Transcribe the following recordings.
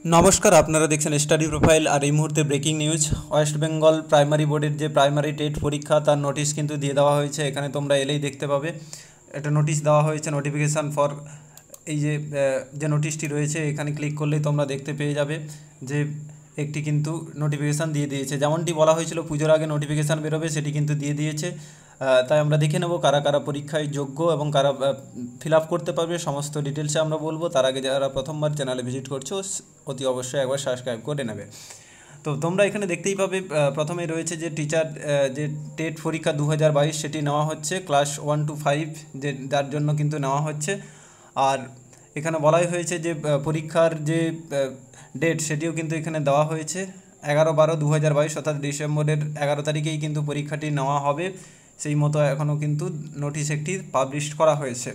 नमस्कार আপনারা দেখছেন স্টাডি প্রোফাইল আর এই মুহূর্তে breaking news West Bengal primary বোর্ডের যে প্রাইমারি টেট পরীক্ষা তার নোটিশ কিন্তু দিয়ে দেওয়া হয়েছে। এখানে তোমরা এলেই দেখতে পাবে একটা নোটিশ দেওয়া হয়েছে, নোটিফিকেশান ফর এই যে নোটিশটি রয়েছে এখানে ক্লিক করলেই তোমরা দেখতে পেয়ে যাবে যে একটি কিন্তু নোটিফিকেশান দিয়ে দিয়েছে। যেমনটি বলা হয়েছিল পুজোর আগে নোটিফিকেশান বেরোবে, সেটি কিন্তু দিয়ে দিয়েছে। তাই আমরা দেখে নেব কারা কারা পরীক্ষায় যোগ্য এবং কারা ফিল আপ করতে পারবে, সমস্ত ডিটেলসে আমরা বলবো। তার আগে যারা প্রথমবার চ্যানেলে ভিজিট করছো অতি অবশ্যই একবার সাবস্ক্রাইব করে নেবে। তো তোমরা এখানে দেখতেই পাবে প্রথমে রয়েছে যে টিচার যে টেট পরীক্ষা 2022 সেটি নেওয়া হচ্ছে ক্লাস 1 to 5 যার জন্য কিন্তু নেওয়া হচ্ছে। আর এখানে বলাই হয়েছে যে পরীক্ষার যে ডেট সেটিও কিন্তু এখানে দেওয়া হয়েছে 11/12/2022 অর্থাৎ ডিসেম্বরের 11 তারিখেই কিন্তু পরীক্ষাটি নেওয়া হবে। সেই মতো এখনও কিন্তু নোটিশ একটি পাবলিশ করা হয়েছে।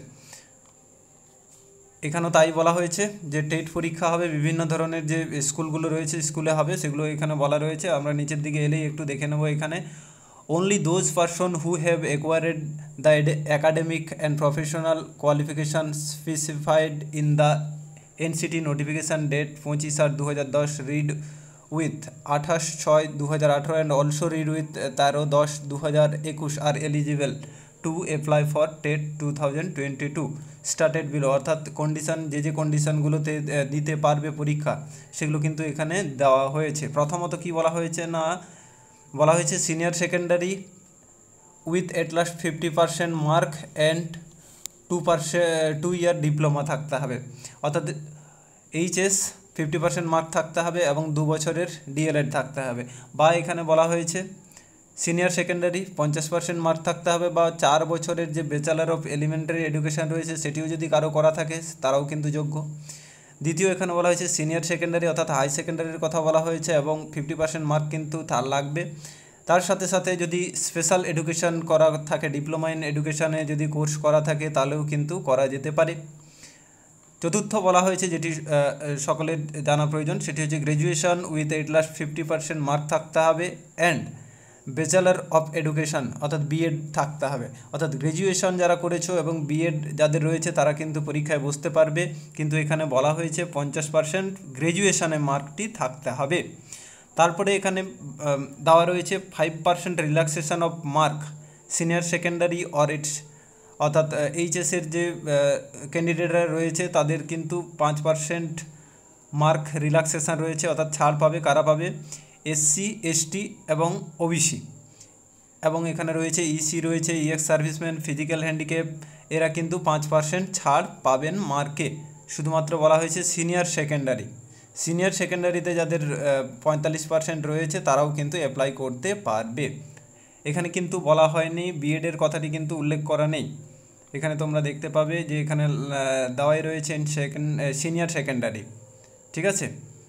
এখানেও তাই বলা হয়েছে যে টেট পরীক্ষা হবে বিভিন্ন ধরনের যে স্কুলগুলো রয়েছে স্কুলে হবে, সেগুলো এখানে বলা রয়েছে। আমরা নিচের দিকে এলেই একটু দেখে নেব। এখানে only those person who have acquired the academic and professional qualifications specified in the NCT notification date 25/8/2010 read with 28/6/2018 and also read with 13/10/2021 are eligible to apply for TET 2022 started below. অর্থাৎ condition যে কন্ডিশানগুলোতে দিতে পারবে পরীক্ষা সেগুলো কিন্তু এখানে দেওয়া হয়েছে। প্রথমত কি বলা হয়েছে না, বলা হয়েছে senior secondary with at least 50% mark and 2 year diploma থাকতে হবে। অর্থাৎ এইচএস 50% মার্ক থাকতে হবে এবং 2 বছরের ডিএলএড থাকতে হবে। বা এখানে বলা হয়েছে সিনিয়র সেকেন্ডারি 50% মার্ক থাকতে হবে বা 4 বছরের যে ব্যাচেলার অফ এলিমেন্টারি এডুকেশান রয়েছে সেটিও যদি কারো করা থাকে তারাও কিন্তু যোগ্য। দ্বিতীয় এখানে বলা হয়েছে সিনিয়র সেকেন্ডারি অর্থাৎ হাই সেকেন্ডারির কথা বলা হয়েছে এবং 50% মার্ক কিন্তু তার লাগবে। তার সাথে সাথে যদি স্পেশাল এডুকেশান করা থাকে, ডিপ্লোমা ইন এডুকেশানে যদি কোর্স করা থাকে তাহলেও কিন্তু করা যেতে পারে। চতুর্থ বলা হয়েছে যেটি সকলের জানা প্রয়োজন, সেটি হচ্ছে graduation with at least 50% mark থাকতে হবে অ্যান্ড ব্যাচেলার অফ এডুকেশান অর্থাৎ বিএড থাকতে হবে। অর্থাৎ গ্র্যাজুয়েশন যারা করেছো এবং বিএড যাদের রয়েছে তারা কিন্তু পরীক্ষায় বসতে পারবে, কিন্তু এখানে বলা হয়েছে 50% গ্র্যাজুয়েশনে মার্কটি থাকতে হবে। তারপরে এখানে দেওয়া রয়েছে 5% relaxation of mark senior secondary or its, অর্থাৎ এইচএসের যে ক্যান্ডিডেটরা রয়েছে তাদের কিন্তু 5% মার্ক রিল্যাক্সেশন রয়েছে, অর্থাৎ ছাড় পাবে। কারা পাবে? এসসি, এসটি এবং ওবিসি। এবং এখানে রয়েছে ইসি রয়েছে, ইএক্স সার্ভিসম্যান, ফিজিক্যাল হ্যান্ডিক্যাপ, এরা কিন্তু 5% ছাড় পাবেন মার্কে। শুধুমাত্র বলা হয়েছে সিনিয়র সেকেন্ডারি, সিনিয়র সেকেন্ডারিতে যাদের 45% রয়েছে তারাও কিন্তু অ্যাপ্লাই করতে পারবে। এখানে কিন্তু বলা হয়নি বিএডের কথাটি কিন্তু উল্লেখ করা নেই। এখানে তোমরা দেখতে পাবে যে এখানে দেওয়াই রয়েছে সিনিয়র সেকেন্ডারি, ঠিক আছে।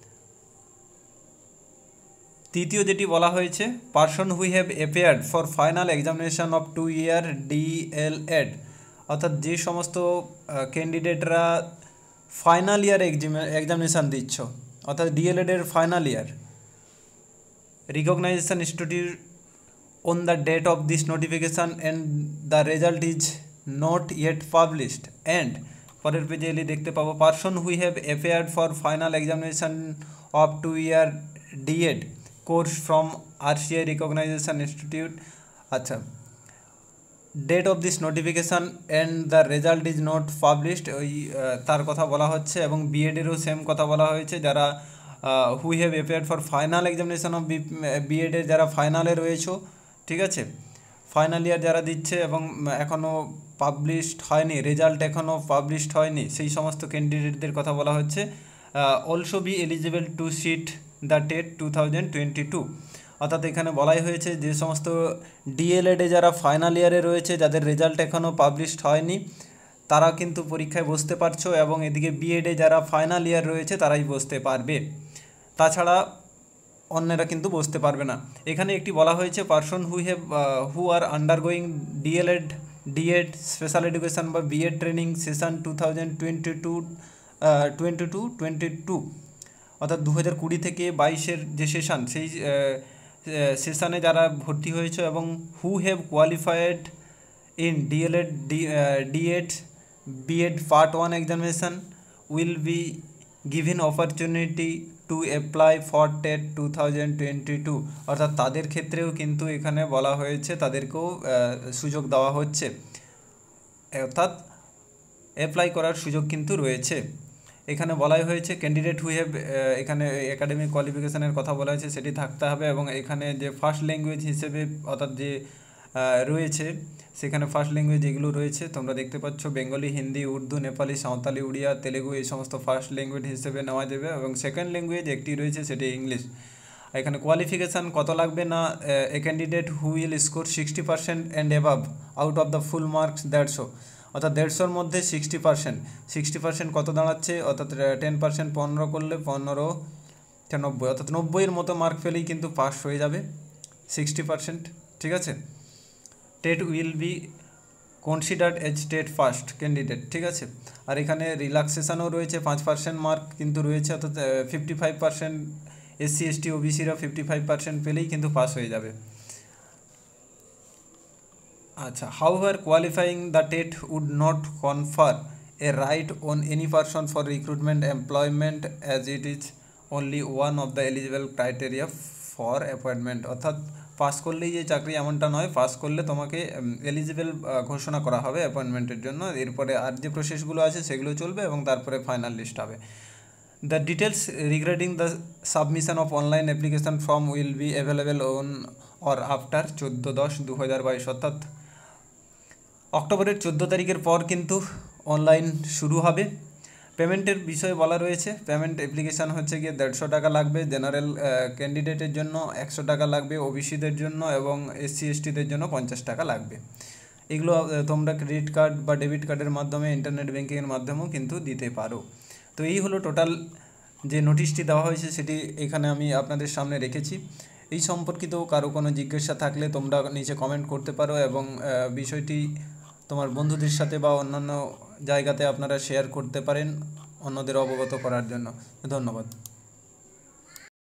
তৃতীয় যেটি বলা হয়েছে person who have appeared for final examination of 2 year DElEd, অর্থাৎ যে সমস্ত ক্যান্ডিডেটরা ফাইনাল ইয়ার এক্সামিনেশান দিচ্ছ অর্থাৎ ডিএলএডের final year, recognition institute on the date of this notification and the result is not yet published and পরের পেজে এলে দেখতে পাবো person who have appeared for final examination of 2 year DEd course from RCI recognition institute. আচ্ছা, date of this notification and the result is not published, ওই তার কথা বলা হচ্ছে। এবং বিএডেরও সেম কথা বলা হয়েছে, যারা who have appeared for final examination of বিএডের যারা ফাইনালে রয়েছে, ঠিক আছে, ফাইনাল ইয়ার যারা দিচ্ছে এবং এখনও পাবলিশড হয়নি, রেজাল্ট এখনও পাবলিশড হয়নি, সেই সমস্ত ক্যান্ডিডেটদের কথা বলা হচ্ছে। Also be eligible to sit the TET 2022, অর্থাৎ এখানে বলাই হয়েছে যে সমস্ত ডিএলএডে যারা ফাইনাল ইয়ারে রয়েছে যাদের রেজাল্ট এখনও পাবলিশড হয়নি তারা কিন্তু পরীক্ষায় বসতে পারছো, এবং এদিকে বিএডে যারা ফাইনাল ইয়ার রয়েছে তারাই বসতে পারবে, তাছাড়া অন্যরা কিন্তু বসতে পারবে না। এখানে একটি বলা হয়েছে person who are undergoing DElEd, DEd, special education বা বিএড ট্রেনিং সেশন 2022 অর্থাৎ 2020 থেকে 22-এর যে সেশন সেই সেশানে যারা ভর্তি হয়েছে এবং who have qualified in DLED, DED, B.Ed Part 1 examination will be given opportunity to apply for TET 2022, অর্থাৎ তাদের ক্ষেত্রেও কিন্তু এখানে বলা হয়েছে তাদেরকেও সুযোগ দেওয়া হচ্ছে, অর্থাৎ অ্যাপ্লাই করার সুযোগ কিন্তু রয়েছে। এখানে বলাই হয়েছে ক্যান্ডিডেট হু হ্যাভ, এখানে একাডেমিক কোয়ালিফিকেশানের কথা বলা হয়েছে সেটি থাকতে হবে, এবং এখানে যে ফার্স্ট ল্যাঙ্গুয়েজ হিসেবে অর্থাৎ যে রয়েছে সেখানে ফার্স্ট ল্যাঙ্গুয়েজ এগুলো রয়েছে তোমরা দেখতে পাচ্ছ, বেঙ্গলি, হিন্দি, উর্দু, নেপালি, সাঁওতালি, উড়িয়া, তেলেগু এই সমস্ত ফার্স্ট ল্যাঙ্গুয়েজ হিসেবে নেওয়া যাবে, এবং সেকেন্ড ল্যাঙ্গুয়েজ একটি রয়েছে সেটি ইংলিশ। এখানে কোয়ালিফিকেশান কত লাগবে না, a candidate who will score 60% and above out of the full marks 150, অর্থাৎ 150-র মধ্যে 60% কত দাঁড়াচ্ছে, অর্থাৎ 10% 15 করলে 15 90, অর্থাৎ 90-এর মতো মার্ক পেলেই কিন্তু পাস হয়ে যাবে 60%, ঠিক আছে। TET will be considered as TET first candidate, ঠিক আছে। আর এখানে রিল্যাক্সেশনও রয়েছে, 5% মার্ক কিন্তু রয়েছে, অর্থাৎ 55% SC ST OBCরা 55% পেলেই কিন্তু পাস হয়ে যাবে। আচ্ছা, however qualifying the TET would not confer a right on any person for recruitment employment as it is only one of the eligible criteria for appointment, অর্থাৎ পাস করলেই যে চাকরি এমনটা নয়, পাস করলে তোমাকে এলিজিবল ঘোষণা করা হবে অ্যাপয়েন্টমেন্টের জন্য, এরপরে আর যে প্রসেসগুলো আছে সেগুলো চলবে এবং তারপরে ফাইনাল লিস্ট হবে। The details regarding the submission of online application form will be available on or after 14/10/2022, অর্থাৎ অক্টোবরের 14 তারিখের পর কিন্তু অনলাইন শুরু হবে। পেমেন্টের বিষয়ে বলা রয়েছে, পেমেন্ট অ্যাপ্লিকেশান হচ্ছে গিয়ে 150 টাকা লাগবে, জেনারেল ক্যান্ডিডেটের জন্য 100 টাকা লাগবে, ওবিসিদের জন্য এবং SC STদের জন্য 50 টাকা লাগবে। এগুলো তোমরা ক্রেডিট কার্ড বা ডেবিট কার্ডের মাধ্যমে, ইন্টারনেট ব্যাঙ্কিংয়ের মাধ্যমেও কিন্তু দিতে পারো। তো এই হলো টোটাল যে নোটিশটি দেওয়া হয়েছে সেটি এখানে আমি আপনাদের সামনে রেখেছি। এই সম্পর্কিত কারো কোনো জিজ্ঞাসা থাকলে তোমরা নিচে কমেন্ট করতে পারো, এবং বিষয়টি তোমার বন্ধুদের সাথে বা অন্যান্য জায়গাতে আপনারা শেয়ার করতে পারেন অন্যদের অবগত করার জন্য। ধন্যবাদ।